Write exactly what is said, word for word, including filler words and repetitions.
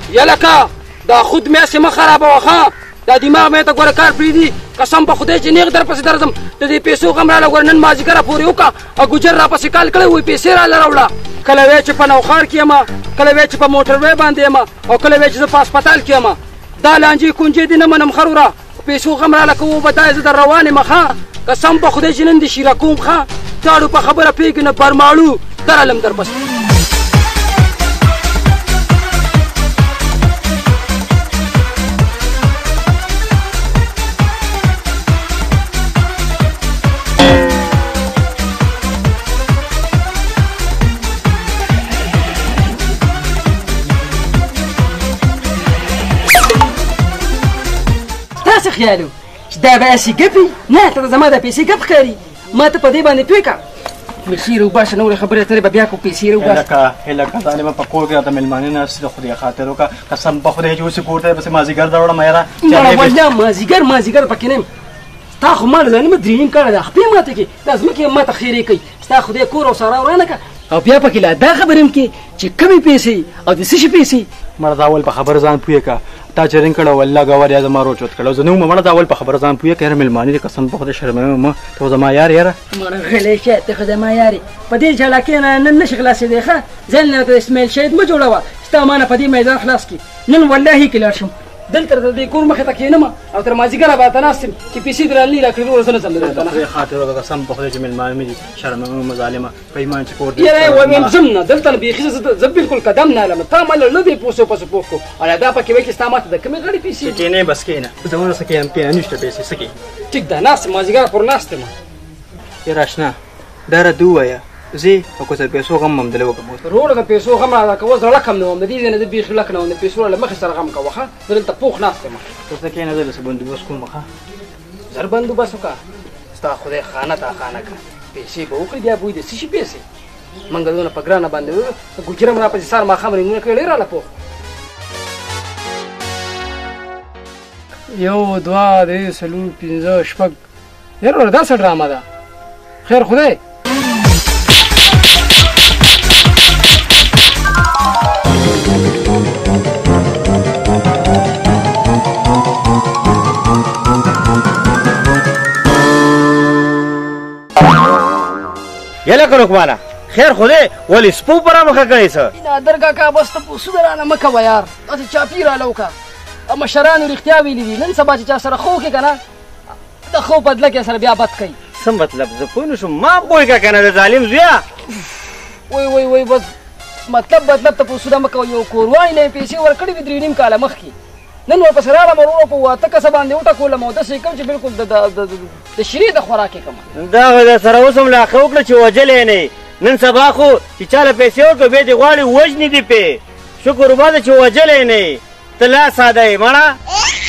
یلکه دا خود میاسې مه خرابوه ښه دا دماغ مې ته ګوره کار پرېږدي قسم په خدای چې نیغ در پسې درځم د دې پیسو غم راله ګوره نن مازدیګره پورې وکړه او ګجر را پسې کال کړی وایي پیسې راله راوړه کله وایي چې په نوښار کې یم کله وایي چې په موټر وی باندې یم او کله وایي چې زه په هسپتال کې یم دا لانجې کونجې دې نه منم ښه وروره پیسو غم راله که وبدای زه در روان یم ښه قسم په خدای چې نن دې شیره کوم ښه تاړو په خبره پوهېږي نه برماړو درالم در پسې څه خیال و چې دا به هسې ګپي نه ته زما د پیسې ګپ ښکاري ما ته په دې باندې پوه کړه پیسې راوباسه نورې خبرې اترې به بیا کوو پیسې راوباسه هلکه هلکه ظالمه په کور کې راته مېلمانه ناست د خدای خاطر وکړه قسم په خدای چې اوس یې کور ته پسې مازدیګر ته وړم یاره نه مازدیګر مازدیګر پکې نه یم ستا خو ما له نیمه درې نیم کاله ده خپې ماته کې دا ځمکې ما ته خیرې کوي ستا خدای کور او سارا ورانه کړه او بیا پکې لا دا خبرې هم کې چې کمې پیسې او د څه شي پیسې مړه دا اول په خبره ځان پوهې کړه تا چې رنګ کړه والله ګوار یا زما روچ وت کړه زه نه وم مړه دا اول په خبره ځان پوهې کړه یاره مېلمانه دي قسم په خدای شرموم مه ته زما یار یاره مړه غلی شه ته خو زما یارې په دې جلاکې نه نن نشي خلاصېدی ښه ځان نه ته اسماعیل شهید مه جوړوه ستا ما نه په دې میدان خلاص کړي نن والله کې لاړ شم دلته د دې کور مخې ته کښېنم او تر مازدیګره به ته ناست یم چې پیسې درانلي راکړي ورسه نه ځم د خدای خاطر وکړه قسم په خدای چې مېلمانه مې دي شرموم ظالمه په ایمان چې کور یاره وایم ځم نه دلته نه بیخي زه بالکل قدم نه هلم تا ما نه دی پوسو پسو پوښ کړو او دا پکې وایي چې ستا ماته د کومې غړې پیسې کښېنې بس کښېنه زه ونه څه کښېنم کښېنه نشته پیسې څه کښې ټیک ده ناست یم مازدیګره پورې ناست یم یاره اشنا دا راته ووایه زه او که څه پیسو غم هم دلې وکړم وروره د پیسو غم راته کوه زړه کم نه وم د دې ځای نه زه بیخي لک نه وم د پیسو له مخې سره غم کوه ښه زه دلته پوخ ناست یم ته کښېنه زه داسې بندوبست کوم ښه زر بندوبست وکړه ستا خدای خانه تا خانه کړه پیسې به وکړي بیا بوی د څه شي پیسې منګه دونه په ګرانه باندې ګوجره م را پسې سهار ماښام رنګونه کوي ډېر راله پوخ یو دوه درې څلور پنځه شپږ یاره وروره دا څه ډرامه ده خیر خدای یله که رکمانه خیر خدای ولې سپو په رامخه کړې څه نادر کاکا بس ته پوسونه رانه مه کوه یار داسې چاپي راله وکړه مشرانو رښتیا ویلي دي نن سبا چې چا سره ښه وکړې که نه د ښو بدله کې سره بیا بد کوي څه مطلب زه پوه نه شم ما پوهېږه که نه د ظالم زویه وای وای وای بس مطلب مطلب ته پوسونه مه کوه یو کوروای نه یې پیسې ورکړې وې درې نیم کاله مخکې نن ورپسې راغلم ورو په واته کسه باندې وټکولم او داسې یې کوم چې بالکل د شیرې د خوراک یې کوم دا خو در سره اوس هم لا ښه وکړه چې وجلی نه نن سبا خو چې چا له پیسې ورکړه بیا دې غواړي وژني دې پې شکر وباسه چې وجلی نه ته لا ساده یې مړه